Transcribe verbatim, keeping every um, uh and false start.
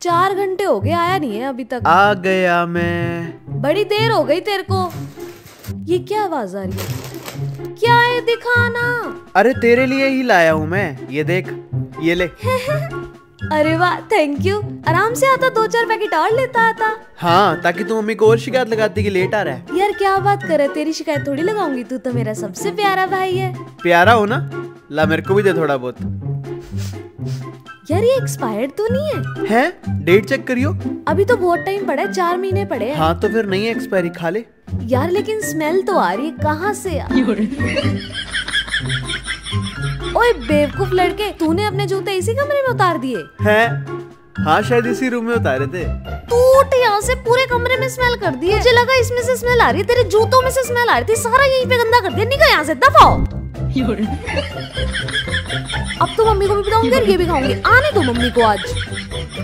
चार घंटे हो गए, आया नहीं है अभी तक। आ गया मैं। बड़ी देर हो गई तेरे को। ये क्या आवाज आ रही है? क्या है, दिखाना। अरे तेरे लिए ही लाया हूँ मैं, ये देख, ये ले। अरे वाह, थैंक यू। आराम से आता, दो चार पैकेट और लेता आता। हाँ, ताकि तू मम्मी को और शिकायत लगाती कि लेट आ रहा है। यार क्या बात कर रहा है, तेरी शिकायत थोड़ी लगाऊंगी, तू तो मेरा सबसे प्यारा भाई है। प्यारा हो ना, ला मेरे को भी दे थोड़ा बहुत। यार ये एक्सपायर्ड तो नहीं है? है, डेट चेक करियो। अभी तो बहुत टाइम पड़ा है, चार महीने पड़े हैं। हाँ तो फिर नहीं एक्सपायरी, खा ले। यार लेकिन स्मेल तो आ रही है, कहाँ से यार? ओए बेवकूफ लड़के, तूने अपने जूते इसी कमरे में उतार दिए हैं? हाँ शायद इसी रूम में उतारे थे। तू उठ, यहाँ से पूरे कमरे में स्मेल कर दी है। मुझे लगा इसमें से स्मेल आ रही है, तेरे जूतों में से स्मेल आ रही थी, सारा यहीं पे गंदा कर दिया। निकल यहाँ से, दफा हो। अब तो मम्मी को भी बताऊंगी और ये भी खाऊंगी। आने दो मम्मी को आज।